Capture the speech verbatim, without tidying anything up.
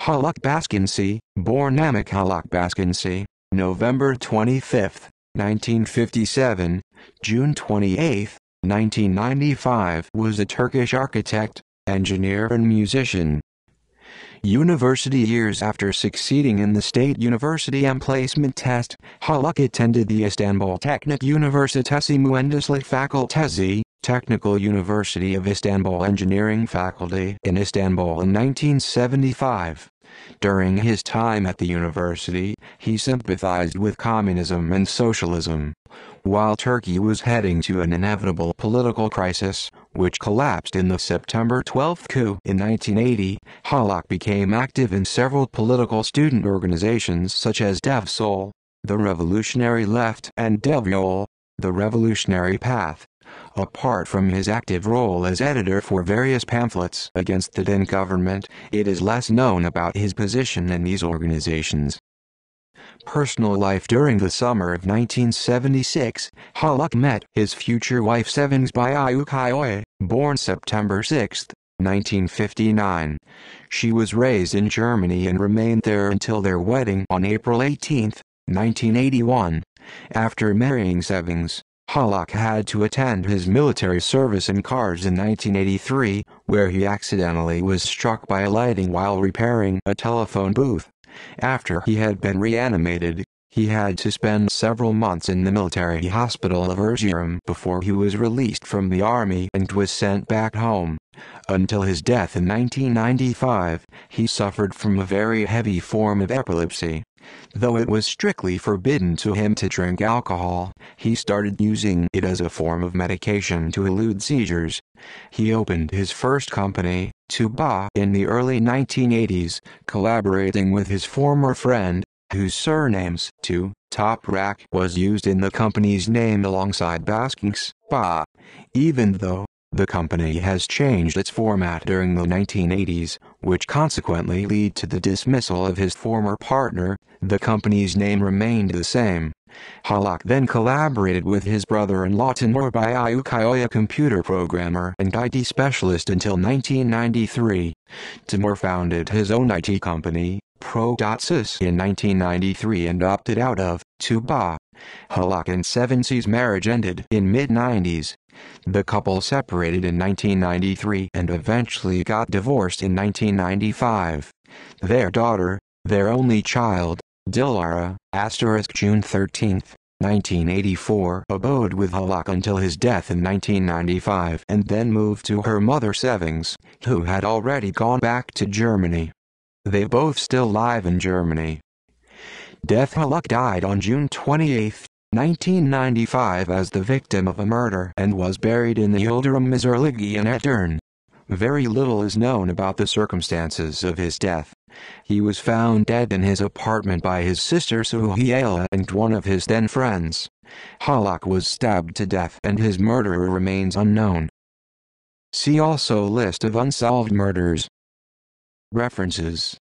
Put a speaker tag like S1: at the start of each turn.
S1: Haluk Baskinci, born Namık Haluk Baskinci, November twenty-fifth, nineteen fifty-seven, June twenty-eighth, nineteen ninety-five, was a Turkish architect, engineer and musician. University years. After succeeding in the State University M placement test, Haluk attended the Istanbul Teknik Üniversitesi Mühendislik Fakültesi, Technical University of Istanbul Engineering Faculty in Istanbul in nineteen seventy-five. During his time at the university, he sympathized with communism and socialism. While Turkey was heading to an inevitable political crisis, which collapsed in the September twelfth coup in nineteen eighty, Haluk became active in several political student organizations such as DevSol, the Revolutionary Left, and DevYol, the Revolutionary Path. Apart from his active role as editor for various pamphlets against the then government, it is less known about his position in these organizations. Personal life. During the summer of nineteen seventy-six, Haluk met his future wife Sevinç Bayakıoğlu, born September sixth, nineteen fifty-nine. She was raised in Germany and remained there until their wedding on April eighteenth, nineteen eighty-one. After marrying Sevinç, Haluk had to attend his military service in Kars in nineteen eighty-three, where he accidentally was struck by lightning while repairing a telephone booth. After he had been reanimated, he had to spend several months in the military hospital of Erzurum before he was released from the army and was sent back home. Until his death in nineteen ninety-five, he suffered from a very heavy form of epilepsy. Though it was strictly forbidden to him to drink alcohol, he started using it as a form of medication to elude seizures. He opened his first company, Tuba, in the early nineteen eighties, collaborating with his former friend, whose surnames, Tu, Toprak, was used in the company's name alongside Baskinci, Ba. Even though the company has changed its format during the nineteen eighties, which consequently led to the dismissal of his former partner, the company's name remained the same. Haluk then collaborated with his brother-in-law Timur Bayakıoğlu, a computer programmer and I T specialist, until nineteen ninety-three. Timur founded his own I T company, Pro.Sys, in nineteen ninety-three and opted out of Tuba. Haluk and Sevinç's marriage ended in mid-nineties. The couple separated in nineteen ninety-three and eventually got divorced in nineteen ninety-five. Their daughter, their only child, Dilara, asterisk June thirteenth, nineteen eighty-four, abode with Haluk until his death in nineteen ninety-five and then moved to her mother Sevinç, who had already gone back to Germany. They both still live in Germany. Death. Haluk died on June twenty-eighth, nineteen ninety-five as the victim of a murder and was buried in the Yıldırım Mezarlığı in Edirne. Very little is known about the circumstances of his death. He was found dead in his apartment by his sister Suhaila and one of his then friends. Haluk was stabbed to death and his murderer remains unknown. See also List of unsolved murders. References